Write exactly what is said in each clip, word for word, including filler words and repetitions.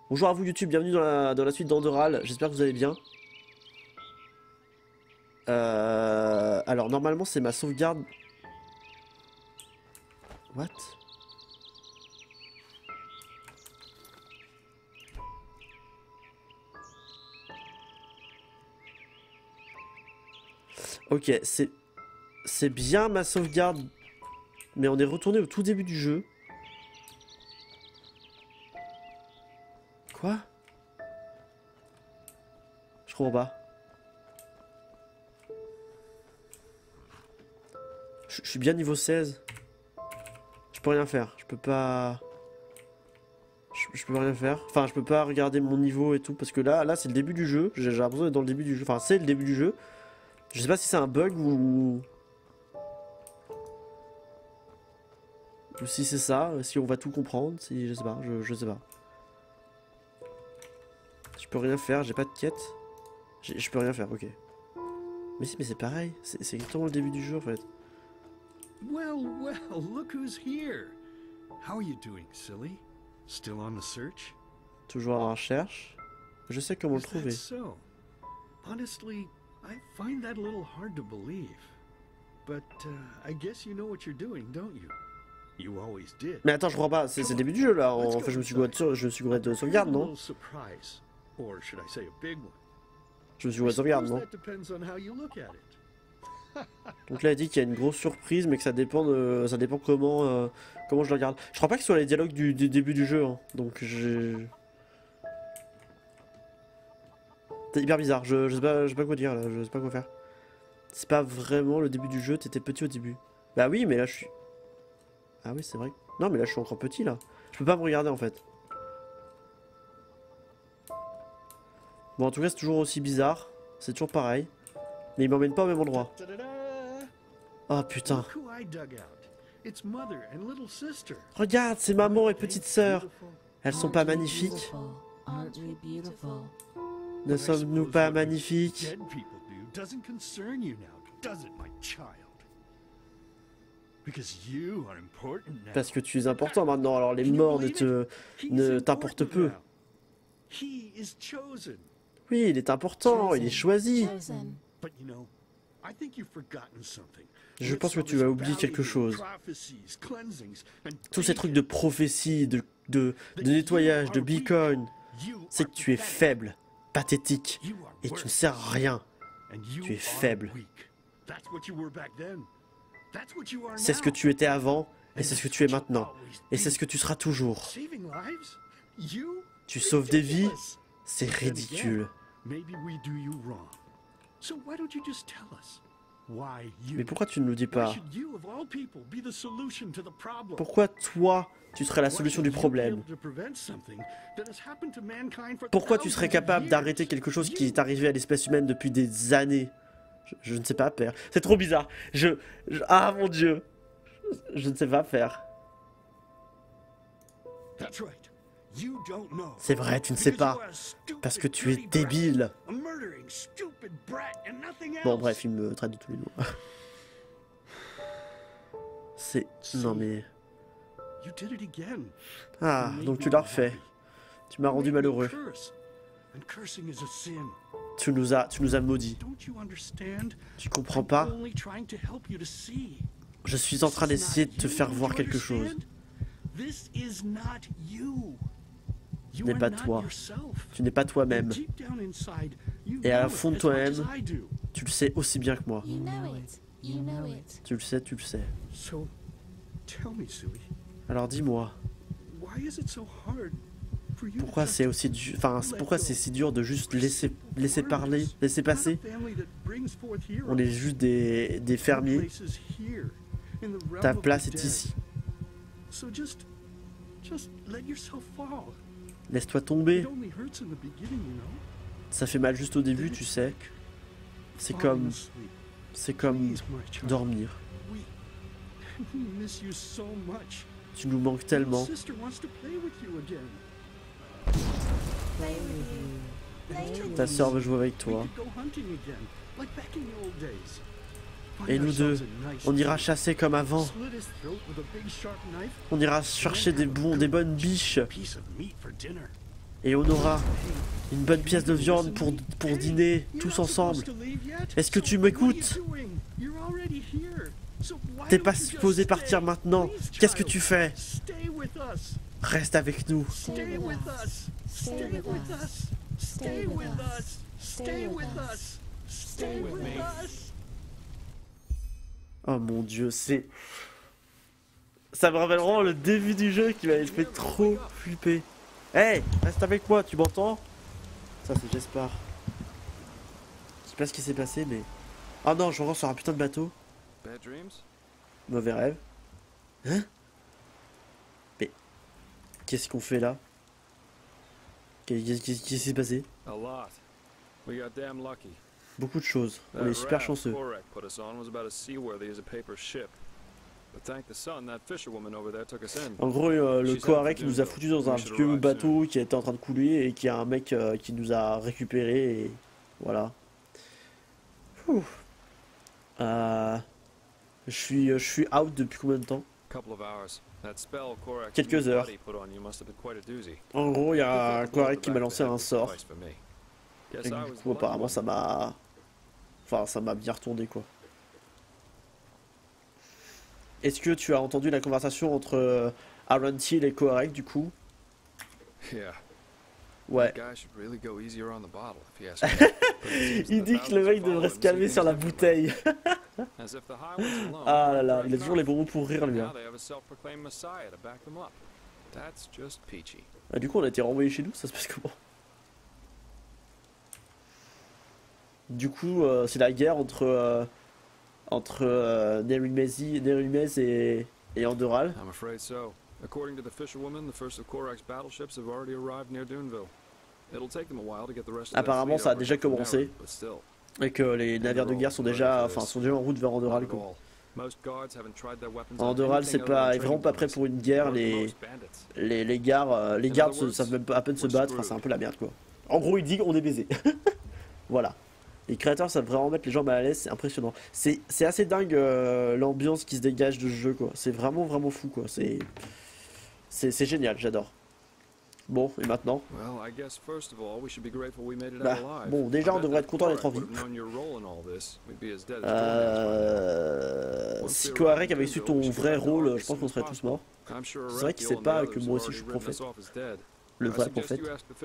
Bonjour à vous YouTube, bienvenue dans la, dans la suite d'Enderal, j'espère que vous allez bien. Euh, alors normalement c'est ma sauvegarde... What? Ok, c'est... C'est bien ma sauvegarde, mais on est retourné au tout début du jeu. Quoi? Je comprends pas. Je, je suis bien niveau seize. Je peux rien faire. Je peux pas... Je, je peux rien faire. Enfin, je peux pas regarder mon niveau et tout. Parce que là, là c'est le début du jeu. J'ai l'impression d'être dans le début du jeu. Enfin, c'est le début du jeu. Je sais pas si c'est un bug ou... Ou si c'est ça. Si on va tout comprendre. Si... Je sais pas. Je, je sais pas. Je peux rien faire. J'ai pas de quête. Je peux rien faire. Ok. Mais si, mais c'est pareil. C'est exactement le début du jeu en fait. Well, well, look who's here. How are you doing, silly? Still on the search? Toujours en recherche. Je sais comment le Is that trouver. so? Honestly, I find that a little hard to believe. But uh, I guess you know what you're doing, don't you? You always did. Mais attends, je crois pas. C'est le début du jeu là. En fait, je me suis gouré de, sur... je me suis gouré de sauvegarde, non? Surprise, or should I say a big one? Je me suis gouré de sauvegarde, non? That depends on how you look at it. Donc là, il dit qu'il y a une grosse surprise, mais que ça dépend de, ça dépend comment, euh, comment je le regarde. Je crois pas que ce soit les dialogues du, du début du jeu, hein. Donc j'ai... C'est hyper bizarre. Je, je sais pas, je sais pas quoi dire là. Je sais pas quoi faire. C'est pas vraiment le début du jeu. T'étais petit au début. Bah oui, mais là je suis. Ah oui, c'est vrai. Non, mais là je suis encore petit là. Je peux pas me regarder en fait. Bon, en tout cas, c'est toujours aussi bizarre. C'est toujours pareil. Mais il m'emmène pas au même endroit. Oh putain. Regarde, c'est maman et petite sœur. Elles sont pas magnifiques? Ne sommes-nous pas magnifiques? Parce que tu es important maintenant, alors les morts ne te... ne t'importent peu. Oui, il est important, il est choisi. Je pense que tu as oublié quelque chose. Tous ces trucs de prophétie, de, de, de nettoyage, de beacon, c'est que tu es faible, pathétique, et tu ne sers à rien. Tu es faible. C'est ce que tu étais avant, et c'est ce que tu es maintenant, et c'est ce que tu seras toujours. Tu sauves des vies, c'est ridicule. Mais pourquoi tu ne nous dis pas? Pourquoi toi, tu serais la solution du problème? Pourquoi tu serais capable d'arrêter quelque chose qui est arrivé à l'espèce humaine depuis des années? je, je ne sais pas faire. C'est trop bizarre. Je, je... Ah mon Dieu. Je, je ne sais pas faire. C'est vrai, tu ne sais pas. Parce que tu es débile. Bon, bref, il me traite de tous les noms. C'est... Non mais... Ah, donc tu l'as refait. Tu m'as rendu malheureux. Tu nous as... Tu nous as maudits. Tu comprends pas? Je suis en train d'essayer de te faire voir quelque chose. Tu n'es pas toi. Tu n'es pas toi-même. Et à la fond de toi-même, tu le sais aussi bien que moi. Tu le sais, tu le sais. Alors dis-moi, pourquoi c'est aussi dur, enfin, pourquoi c'est si dur de juste laisser, laisser parler, laisser passer? On est juste des, des fermiers. Ta place est ici. Laisse-toi tomber. Ça fait mal juste au début, tu sais. C'est comme... C'est comme dormir. Tu nous manques tellement. Ta sœur veut jouer avec toi. Et nous deux, on ira chasser comme avant. On ira chercher des, bons, des bonnes biches. Et on aura une bonne pièce de viande pour, pour dîner, tous ensemble. Est-ce que tu m'écoutes? T'es pas supposé partir maintenant. Qu'est-ce que tu fais? Reste avec nous. Oh mon dieu, c'est... Ça me rappelle vraiment le début du jeu qui m'avait fait trop flipper. Hey, reste avec moi, tu m'entends? Ça c'est Jespar. Je sais pas ce qui s'est passé mais... Oh non, je rentre sur un putain de bateau. Mauvais rêve. Hein? Mais... Qu'est-ce qu'on fait là? Qu'est-ce qui s'est passé? Beaucoup de choses. On est super chanceux. En gros, euh, le Koharek nous a foutu dans un vieux bateau qui était en train de couler et qui a un mec euh, qui nous a récupéré et voilà. Ouh. Euh, je suis, je suis out depuis combien de temps? Quelques heures. En gros, il y a un Koharek qui m'a lancé un sort. Et du coup, apparemment, ça m'a... Enfin, ça m'a bien retourné, quoi. Est-ce que tu as entendu la conversation entre euh, Aaron Till et Koharek, du coup? Ouais. Il dit que le mec devrait se calmer sur la bouteille. Ah là là, il a toujours les bons mots pour rire, lui. Hein. Ah, du coup, on a été renvoyé chez nous, ça se passe comment? Du coup, euh, c'est la guerre entre euh, entre euh, Nerimez et, et Andorral. Apparemment, ça a déjà commencé et que les navires de guerre sont déjà, enfin, sont déjà en route vers Andorral. Quoi. Andorral, c'est pas, est vraiment pas prêt pour une guerre. Les les les gardes, les gardes se, savent même pas à peine se battre. Enfin, c'est un peu la merde, quoi. En gros, il dit qu'on est baisé. Voilà. Les créateurs savent vraiment mettre les gens mal à l'aise, c'est impressionnant. C'est assez dingue euh, l'ambiance qui se dégage de ce jeu, quoi. C'est vraiment, vraiment fou, quoi. C'est c'est génial, j'adore. Bon, et maintenant bah, bon, déjà, on devrait être content d'être en vie. Euh... Si Koharek avait su ton vrai rôle, je pense qu'on serait tous morts. C'est vrai qu'il sait pas que moi aussi je suis prophète. Le vrai prophète.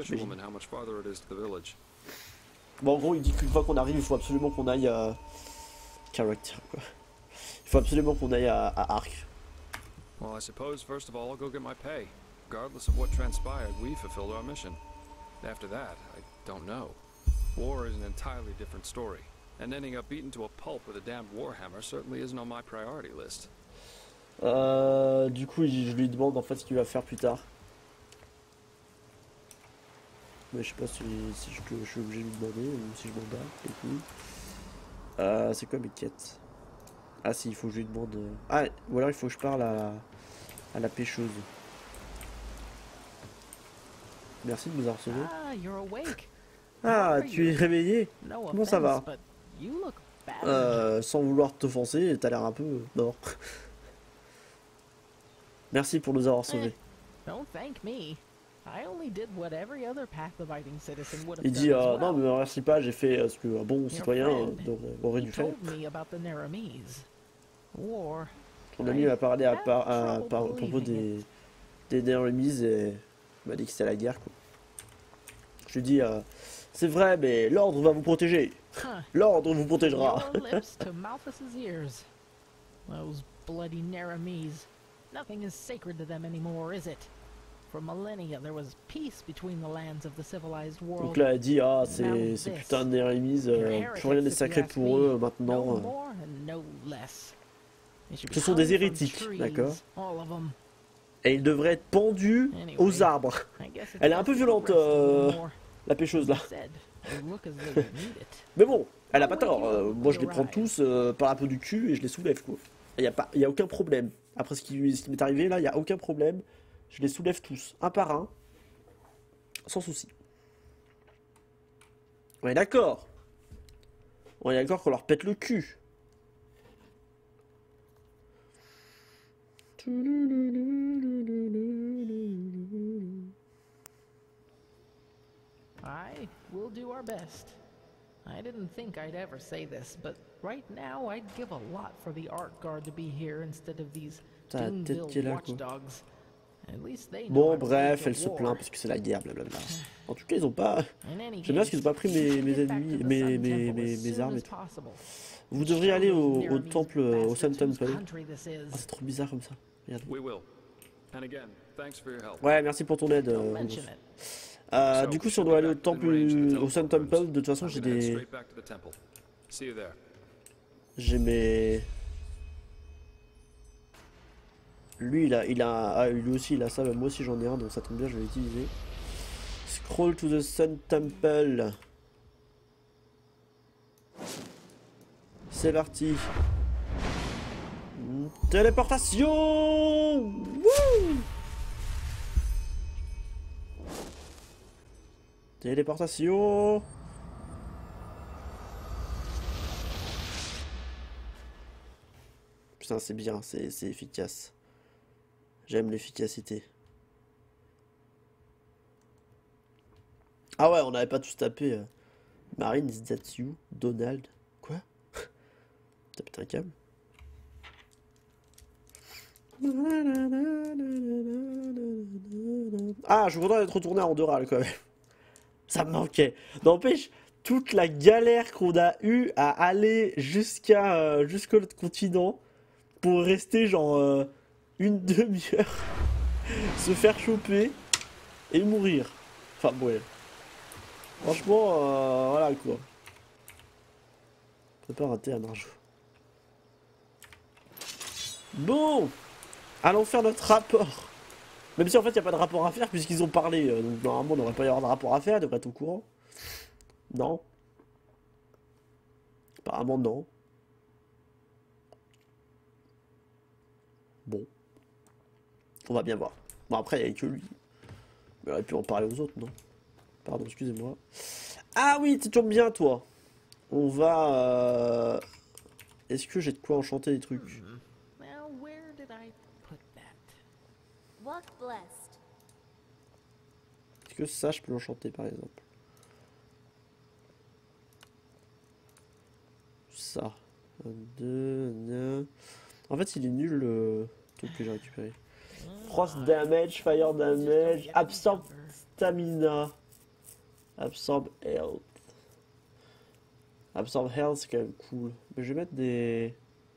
Bon, en gros, il dit qu'une fois qu'on arrive, il faut absolument qu'on aille à... Character, quoi. Il faut absolument qu'on aille à, à Ark. Well, I suppose first of all I'll go get my pay. Regardless of what transpired, we fulfilled our mission. After that, I don't know. War is an entirely different story. And ending up beaten to a pulp with a damned warhammer certainly isn't on my priority list. Euh, du coup, je lui demande en fait ce qu'il va faire plus tard. Mais je sais pas si, si je, je suis obligé de lui demander ou si je m'en bats. Du coup. Euh, c'est quoi mes quêtes? Ah si, il faut que je lui demande... Ah, ou alors il faut que je parle à, à la pêcheuse. Merci de nous harceler. Ah, tu es réveillé? Comment ça va? Euh, sans vouloir t'offenser, t'as l'air un peu mort. Merci pour nous avoir sauvés. Il dit euh, non mais merci pas, j'ai fait euh, ce qu'un bon citoyen euh, aurait dû faire. Ton ami m'a parlé à, par, à, à, à propos des, des Neramis et m'a dit que c'était la guerre, quoi. Je lui dis euh, c'est vrai mais l'ordre va vous protéger. L'ordre vous protégera. Nothing is sacred to them anymore, is it? For millennia, there was peace between the lands of the civilized world. Donc là, elle dit ah c'est c'est putain de Neramis, euh, plus rien n'est sacré pour eux maintenant. Euh. Ce sont des hérétiques, d'accord? Et ils devraient être pendus aux arbres. Elle est un peu violente, euh, la pêcheuse là. Mais bon, elle a pas tort. Euh, moi, je les prends tous euh, par la peau du cul et je les soulève, quoi. Il n'y a pas, il y a aucun problème. Après ce qui, ce qui m'est arrivé là, il n'y a aucun problème. Je les soulève tous, un par un, sans souci. On est d'accord. On est d'accord qu'on leur pète le cul. I will do our best. I didn't think I'd ever say this, but right now I'd give a lot for the Art Guard to be here instead of these Doomville watchdogs. At least they know. Bon, bref, elle se plaint parce que c'est la guerre, blablabla. En tout cas, ils ont pas. J'aime bien parce qu'ils ont pas pris mes, mes ennemis, mes, mes, mes, mes armes et tout. Vous devriez aller au, au temple, au Sun Temple. Ah, c'est trop bizarre comme ça. Regarde. Ouais, merci pour ton aide. Euh, euh, du coup, si on doit aller au temple, au Sun Temple, de toute façon, j'ai des. J'ai mes. Lui, il a, il a, ah, lui aussi, il a ça. Moi aussi, j'en ai un, donc ça tombe bien, je vais l'utiliser. Scroll to the Sun Temple. C'est parti. Téléportation. Wouh. Téléportation. Putain, c'est bien, c'est efficace. J'aime l'efficacité. Ah ouais, on n'avait pas tous tapé. Euh... Marine, is that you? Donald. Quoi? T'as pété un câble? Ah, je voudrais être retourné à Andorral quand même. Ça me manquait. N'empêche, toute la galère qu'on a eue à aller jusqu'à euh, jusqu'à l'autre continent pour rester genre euh, une demi-heure, se faire choper et mourir. Enfin, ouais. Franchement, euh, voilà quoi. On peut pas rater un argent. Bon, allons faire notre rapport. Même si en fait il n'y a pas de rapport à faire puisqu'ils ont parlé. Euh, donc normalement on n'aurait pas y avoir de rapport à faire, il devrait être au courant. Non. Apparemment non. Bon. On va bien voir. Bon après il n'y a que lui. Mais on aurait pu en parler aux autres, non? Pardon, excusez-moi. Ah oui, tu tombes bien toi. On va... Euh... Est-ce que j'ai de quoi enchanter des trucs? Est-ce que ça je peux l'enchanter par exemple? Ça. Un, deux, neuf. En fait il est nul le truc que j'ai récupéré. Frost damage, fire damage, absorb stamina, absorb health. Absorb health c'est quand même cool. Mais je vais mettre des...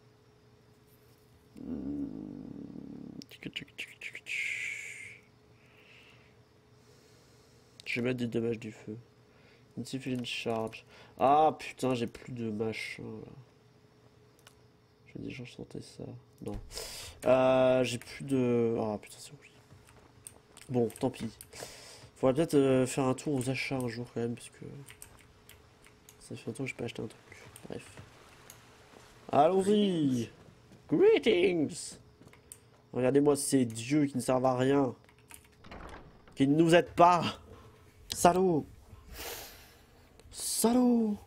Je vais mettre des dommages du feu. Insufficient charge. Ah putain, j'ai plus de machin là. Je vais déjà chanter ça. Non. Euh, j'ai plus de... Ah putain, c'est oui. Bon, tant pis. Faudrait peut-être euh, faire un tour aux achats un jour quand même, parce que... Ça fait longtemps que j'ai pas acheté un truc. Bref. Allons-y. Greetings. Regardez-moi ces dieux qui ne servent à rien. Qui ne nous aident pas. Salaud. Salaud.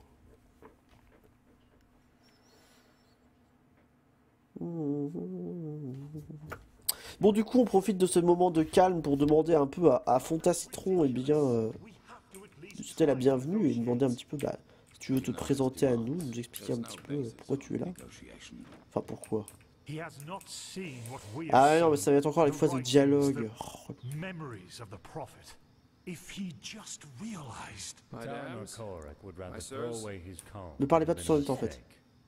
Bon, du coup, on profite de ce moment de calme pour demander un peu à, à Fonta Citron, et eh bien, euh, c'était la bienvenue et demander un petit peu, bah, si tu veux te présenter à nous, nous expliquer un petit peu pourquoi tu es là. Enfin, pourquoi. Ah non, mais ça va être encore une fois de dialogue. Oh. Ne parlez pas tous en même temps, en fait.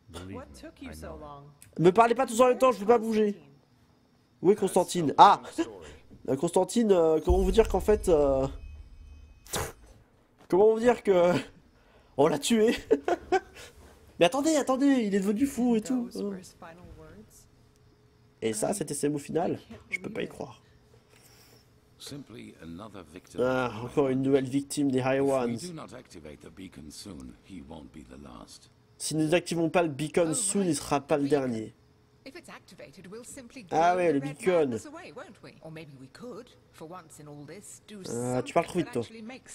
Ne me parlez pas tous en même temps, je peux pas bouger. Où est Constantine? Ah, Constantine, euh, comment vous dire qu'en fait... Euh... Comment vous dire que... On l'a tué. Mais attendez, attendez, il est devenu fou et tout. Et ça, c'était ses mots final. Je peux pas y croire. Ah, encore une nouvelle victime des High Ones. Si nous n'activons pas le beacon soon, il sera pas le dernier. Ah ouais, le beacon. Euh, tu parles trop vite, toi.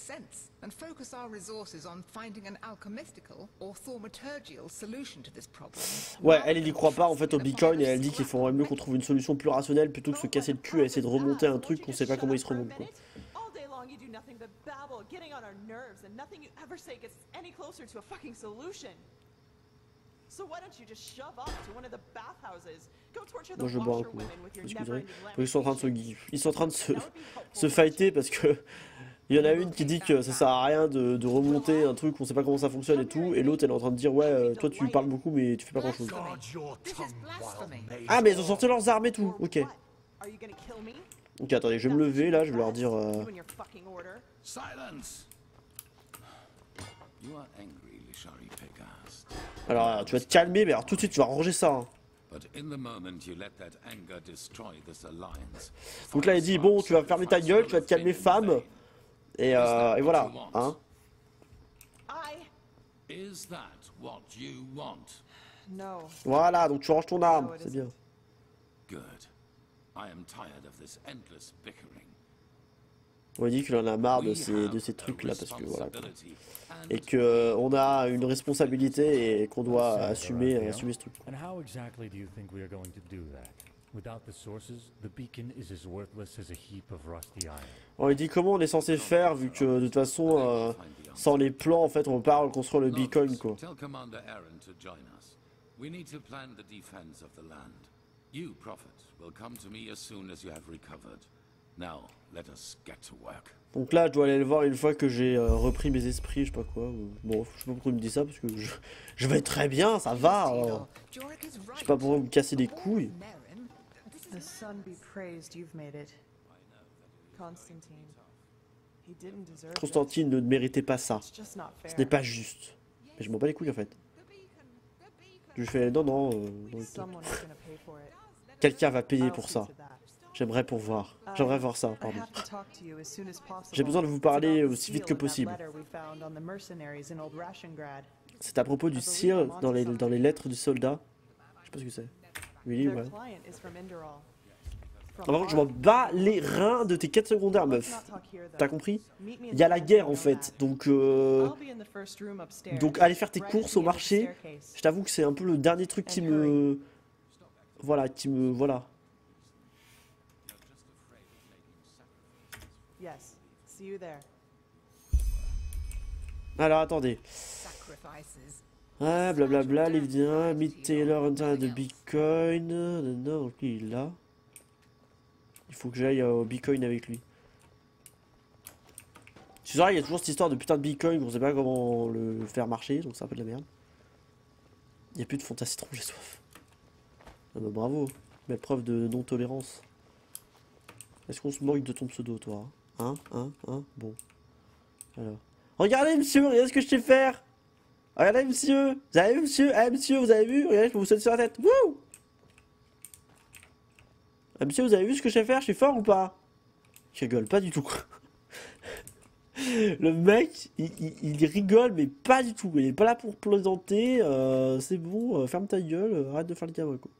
Ouais, elle, elle y croit pas en fait au beacon et elle dit qu'il faudrait mieux qu'on trouve une solution plus rationnelle plutôt que se casser le cul à essayer de remonter un truc qu'on sait pas comment il se remonte, quoi. long you do nothing but babble, getting on our nerves, and nothing you ever say gets any closer to a fucking solution. So why don't you just shove off to one of the bathhouses? Go torture the washerwomen with your never-ending lamentations. Ils sont en train de se, ils sont en train de se, se fighter parce que il y en a une qui dit que ça sert à rien de, de remonter un truc, on sait pas comment ça fonctionne et tout, et l'autre elle est en train de dire ouais, euh, toi tu parles beaucoup mais tu fais pas grand chose. Ah mais ils ont sorti leurs armes et tout, ok. Ok, attendez, je vais me lever là, je vais leur dire. Euh... Alors, tu vas te calmer, mais alors tout de suite tu vas ranger ça. Hein. Donc là il dit bon, tu vas fermer ta gueule, tu vas te calmer femme. Et, euh, et voilà, hein. Voilà, donc tu ranges ton arme, c'est bien. On dit qu'il en a marre de ces, de ces trucs là parce que voilà quoi. Et que euh, on a une responsabilité et qu'on doit assumer, assumer ce truc. On lui dit comment on est censé faire vu que de toute façon euh, sans les plans en fait on peut pas reconstruire le beacon quoi. Donc là je dois aller le voir une fois que j'ai euh, repris mes esprits, je sais pas quoi. Bon, je sais pas pourquoi il me dit ça parce que je, je vais très bien, ça va alors. Je sais pas pourquoi me casser les couilles. The sun be praised, you've made it. Constantine. He didn't deserve it. Constantine ne méritait pas ça. Ce n'est pas juste. Mais je m'en bats les couilles en fait. Je fais non non. Euh, Quelqu'un va payer pour ça. J'aimerais pour voir. J'aimerais voir ça, pardon. J'ai besoin de vous parler aussi vite que possible. C'est à propos du seal dans les, dans les lettres du soldat. Je sais pas ce que c'est. Oui, ouais. Par contre, je m'en bats les reins de tes quêtes secondaires, meuf. T'as compris? Il y a la guerre en fait, donc euh... donc aller faire tes courses au marché. Je t'avoue que c'est un peu le dernier truc qui me, voilà, qui me, voilà. Alors attendez. Ah blablabla, Livdien, Meet Taylor, internet de Bitcoin. Non, non, ok, il est là. Il faut que j'aille au Bitcoin avec lui. C'est vrai, il y a toujours cette histoire de putain de Bitcoin, on sait pas comment le faire marcher, donc c'est un peu de la merde. Il n'y a plus de fond à citron, j'ai soif. Ah bah bravo, belle preuve de non-tolérance. Est-ce qu'on se moque de ton pseudo, toi? Hein? Hein? Hein? Bon. Alors. Regardez, monsieur, regardez ce que je sais faire! Regardez, monsieur! Vous avez vu, monsieur? Ah, monsieur, vous avez vu? Regardez, je peux vous sauter sur la tête. Wouh! Ah, monsieur, vous avez vu ce que je sais faire? Je suis fort ou pas? Je rigole pas du tout, quoi. Le mec, il, il, il rigole, mais pas du tout. Il est pas là pour plaisanter. Euh, c'est bon, euh, ferme ta gueule, euh, arrête de faire le gamin, quoi.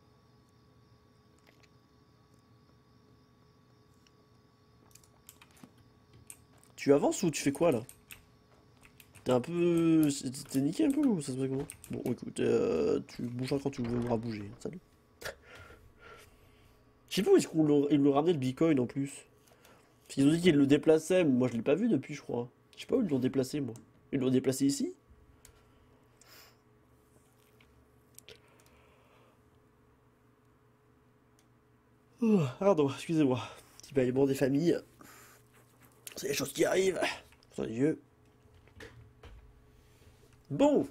Tu avances ou tu fais quoi là? T'es un peu... T'es niqué un peu ou ça se passe comment? Bon écoute, euh, tu bougeras quand tu voudras bouger. Salut. Je sais pas où est-ce qu'on le ramenait le Bitcoin en plus. Ils ont dit qu'ils le déplaçaient, mais moi je l'ai pas vu depuis je crois. Je sais pas où ils l'ont déplacé moi. Ils l'ont déplacé ici? Oh, pardon, excusez-moi. Petit bâillement des familles. C'est des choses qui arrivent. Sur les yeux. Bon.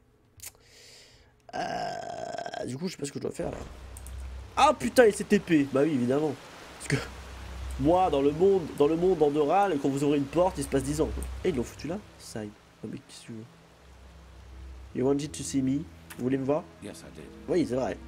Euh, du coup, je sais pas ce que je dois faire là. Ah putain, il s'est T P. Bah oui, évidemment. Parce que moi, dans le monde, dans le monde en Doral, quand vous ouvrez une porte, il se passe dix ans. Quoi. Et ils l'ont foutu là. Ça y est. Oh, mais qu'est-ce que tu veux? You wanted to see me? Vous voulez me voir? Oui, c'est vrai.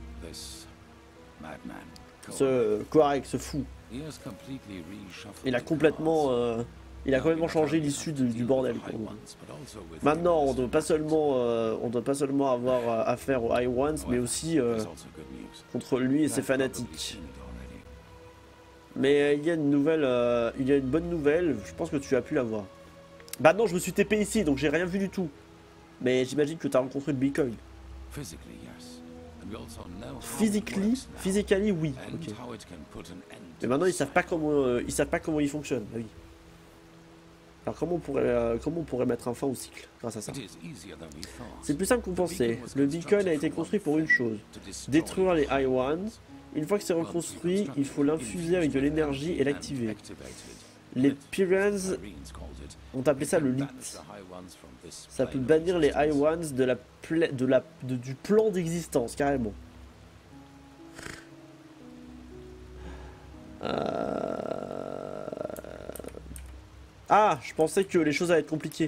Ce Koarek, ce fou. Il a complètement, euh, il a complètement changé l'issue du bordel. Quoi. Maintenant, on doit pas seulement, euh, on doit pas seulement avoir affaire aux High Ones, mais aussi euh, contre lui et ses fanatiques. Mais euh, il y a une nouvelle, euh, il y a une bonne nouvelle. Je pense que tu as pu la voir. Bah non, je me suis T P ici, donc j'ai rien vu du tout. Mais j'imagine que tu as rencontré le Bitcoin. Physically, physically, oui. Okay. Mais maintenant ils savent pas comment, euh, ils savent pas comment il fonctionne. Ah oui. Alors comment on pourrait, euh, comment on pourrait mettre un fin au cycle grâce à ça? C'est plus simple qu'on pensait. Le beacon a été construit pour une chose, détruire les I one. Une fois que c'est reconstruit, il faut l'infuser avec de l'énergie et l'activer. Les Pyrans ont appelé ça le lit. Ça peut bannir les I ones de la de la, de, du plan d'existence, carrément. Euh... Ah, je pensais que les choses allaient être compliquées.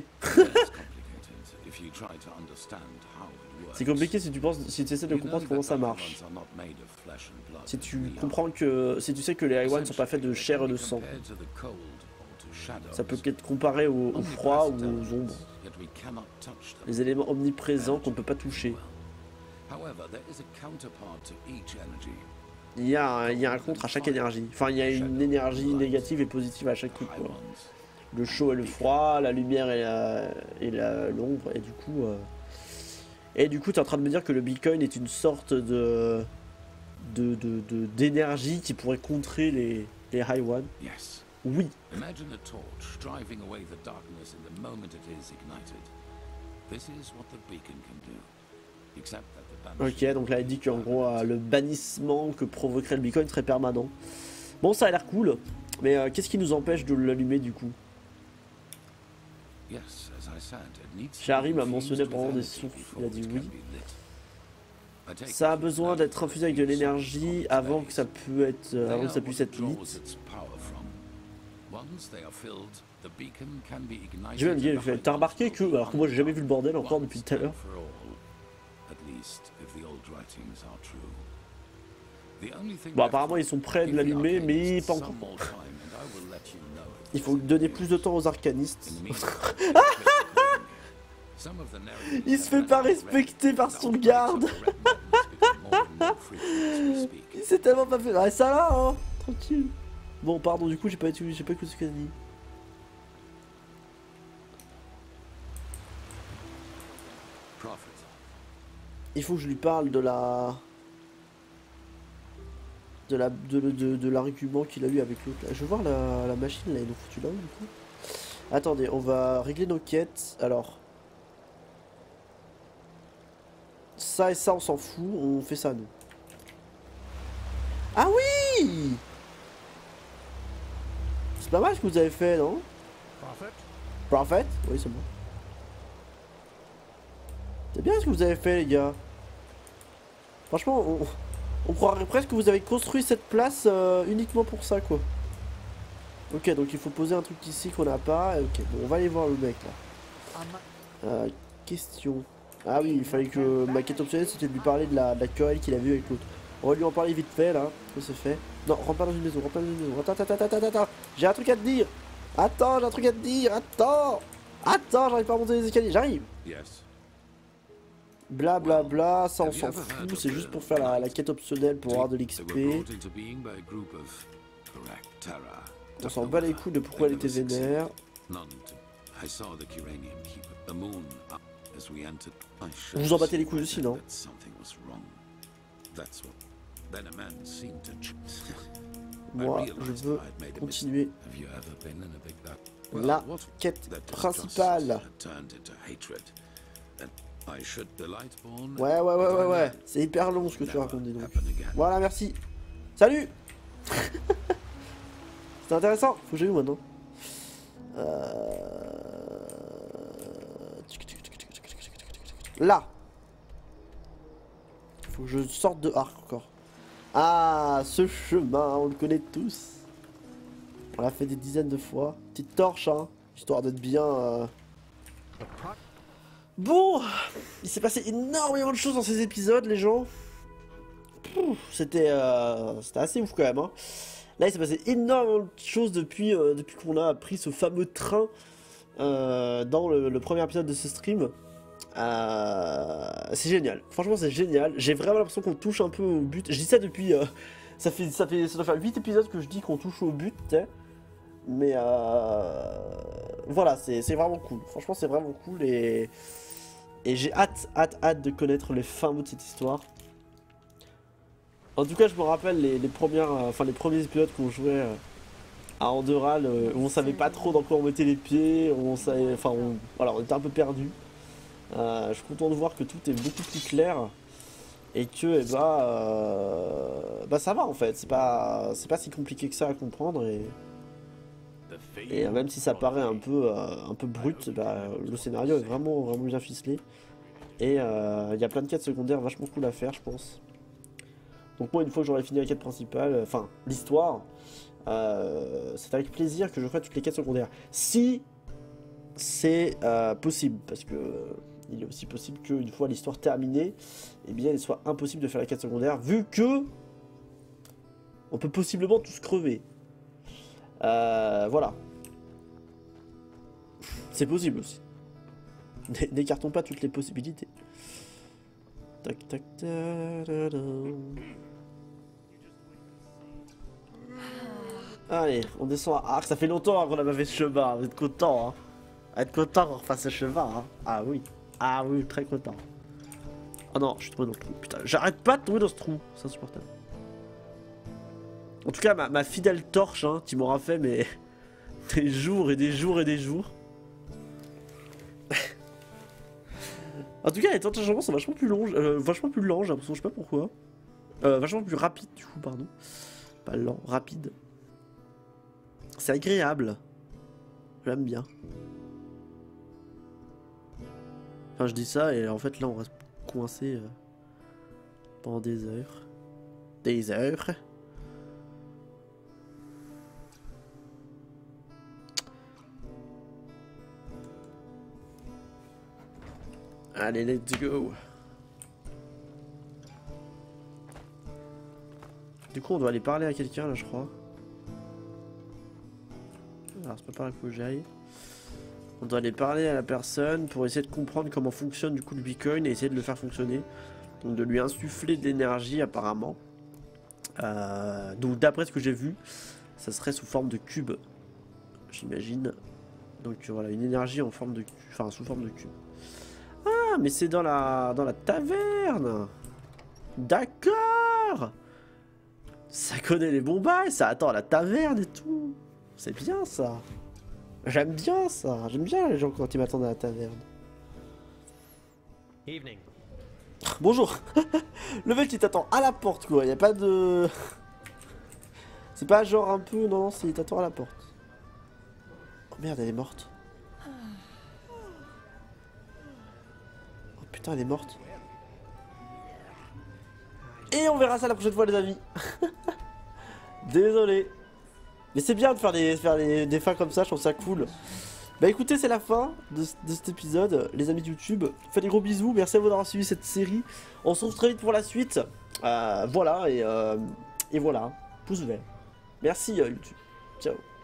C'est compliqué si tu penses, si tu essaies de comprendre comment ça marche. Si tu comprends que, si tu sais que les I one sont pas faits de chair et de sang. Ça peut être comparé au, au froid ou aux ombres. Les éléments omniprésents qu'on ne peut pas toucher. Il y, a un, il y a un contre à chaque énergie. Enfin, il y a une énergie négative et positive à chaque truc, quoi. Le chaud et le froid, la lumière et la et la l'ombre. Et du coup, euh... et du coup, tu es en train de me dire que le beacon est une sorte de de de de d'énergie qui pourrait contrer les les high one. Oui. Imagine a torch driving away the darkness in the moment it is ignited. This is what the beacon can do. Except that the banishment. Ok, donc là il dit qu'en gros euh, le bannissement que provoquerait le beacon serait permanent. Bon, ça a l'air cool, mais euh, qu'est-ce qui nous empêche de l'allumer du coup? Charlie m'a mentionné pendant des sources, il a dit oui. Ça a besoin d'être infusé avec de l'énergie avant que ça peut être, euh, avant que ça puisse être lit. Je vais me dire, t'as remarqué que, alors que moi j'ai jamais vu le bordel encore depuis tout à l'heure. Bon, apparemment ils sont prêts de l'allumer, mais pas encore. Il faut donner plus de temps aux arcanistes. Il se fait pas respecter par son garde. Il s'est tellement pas fait. Ah, ça là, hein, tranquille. Bon, pardon, du coup, j'ai pas j'ai pas écouté ce qu'elle a dit. Il faut que je lui parle de la de la de, de, de l'argument qu'il a eu avec l'autre. Je veux voir la, la machine là, ils l'ont foutu là du coup. Attendez, on va régler nos quêtes. Alors, ça et ça, on s'en fout. On fait ça nous. Ah oui! C'est pas mal ce que vous avez fait, non? Prophet? Prophet? Oui, c'est bon. C'est bien ce que vous avez fait, les gars. Franchement, on, on croirait presque que vous avez construit cette place euh, uniquement pour ça, quoi. Ok, donc il faut poser un truc ici qu'on n'a pas. Ok, bon, on va aller voir le mec, là. Euh, question. Ah oui, il fallait que ma quête optionnelle, c'était de lui parler de la, de la querelle qu'il a vue avec l'autre. On va lui en parler vite fait, là. Que c'est fait. Non, rentre pas dans une maison, rentre pas dans une maison. Attends, attends, attends, attends, attends. J'ai un truc à te dire. Attends, j'ai un truc à te dire. Attends. Attends, j'arrive pas à monter les escaliers. J'arrive. Bla bla bla, ça on s'en fout. C'est juste pour faire la, la quête optionnelle pour avoir de l'X P. On s'en bat les couilles de pourquoi elle était vénère. Vous en battez les couilles aussi, non? Moi, je veux continuer la quête principale. Ouais, ouais, ouais, ouais, ouais. C'est hyper long ce que tu racontes, dis donc. Voilà, merci. Salut. C'est intéressant. Faut que j'aille où maintenant? euh... Là. Faut que je sorte de arc encore. Ah, ce chemin, on le connaît tous. On l'a fait des dizaines de fois. Petite torche, hein, histoire d'être bien... Euh... Bon, il s'est passé énormément de choses dans ces épisodes, les gens. C'était euh, c'était assez ouf quand même, hein. Là, il s'est passé énormément de choses depuis, euh, depuis qu'on a pris ce fameux train euh, dans le, le premier épisode de ce stream. Euh, c'est génial, franchement c'est génial. J'ai vraiment l'impression qu'on touche un peu au but. Je dis ça depuis... Euh, ça, fait, ça, fait, ça doit faire huit épisodes que je dis qu'on touche au but, t'sais. Mais euh, voilà, c'est vraiment cool. Franchement c'est vraiment cool et... Et j'ai hâte, hâte, hâte de connaître les fins mots de cette histoire. En tout cas, je me rappelle les, les premières, euh, enfin les premiers épisodes qu'on jouait, euh, à Andorral euh, où on savait pas trop dans quoi on mettait les pieds, on savait, enfin on, voilà, on était un peu perdu. Euh, je suis content de voir que tout est beaucoup plus clair et que eh bah, euh, bah ça va en fait, c'est pas, c'est pas si compliqué que ça à comprendre et, et même si ça paraît un peu, euh, un peu brut, bah, le scénario est vraiment, vraiment bien ficelé et il euh, y a plein de quêtes secondaires vachement cool à faire je pense. Donc moi une fois que j'aurai fini la quête principale, enfin l'histoire, euh, c'est avec plaisir que je ferai toutes les quêtes secondaires. Si c'est euh, possible, parce que euh, il est aussi possible qu'une fois l'histoire terminée, eh bien il soit impossible de faire la quête secondaire, vu que on peut possiblement tous crever. Euh, voilà. C'est possible aussi. N'écartons pas toutes les possibilités. Tac tac tac. Allez, on descend à Arc. Ça fait longtemps qu'on a pas fait ce chemin. Vous êtes content, hein? Être content qu'on refasse ce chemin, hein? Ah oui. Ah oui, très content. Oh non, je suis tombé dans le trou. Putain, j'arrête pas de tomber dans ce trou. C'est insupportable. En tout cas, ma, ma fidèle torche, hein, qui m'aura fait mais des jours et des jours et des jours. En tout cas, les temps de chargement sont vachement plus longs, euh, vachement plus lents, j'ai l'impression, je sais pas pourquoi. Euh, vachement plus rapide, du coup, pardon. Pas lent, rapide. C'est agréable. J'aime bien. Enfin, je dis ça et en fait, là, on reste coincé euh, pendant des heures. Des heures. Allez, let's go. Du coup, on doit aller parler à quelqu'un, là, je crois. Alors, c'est pas par là qu'il faut que j'aille. On doit aller parler à la personne pour essayer de comprendre comment fonctionne, du coup, le Bitcoin et essayer de le faire fonctionner. Donc, de lui insuffler de l'énergie, apparemment. Euh, donc, d'après ce que j'ai vu, ça serait sous forme de cube. J'imagine. Donc, voilà, une énergie en forme de cube. Enfin, sous forme de cube. Ah, mais c'est dans la, dans la taverne. D'accord. Ça connaît les bons bails, ça attend à la taverne et tout. C'est bien ça. J'aime bien ça. J'aime bien les gens quand ils m'attendent à la taverne. Evening. Bonjour. Le mec il t'attend à la porte quoi. Y a pas de. C'est pas genre un peu. Non, non, c'est il t'attend à la porte. Oh merde, elle est morte. Putain, elle est morte. Et on verra ça la prochaine fois, les amis. Désolé. Mais c'est bien de faire, des, faire des, des fins comme ça, je trouve ça cool. Bah écoutez, c'est la fin de, de cet épisode, les amis de YouTube. Je vous fais des gros bisous, merci à vous d'avoir suivi cette série. On se retrouve très vite pour la suite. Euh, voilà, et, euh, et voilà. Pouce vert. Merci euh, YouTube. Ciao.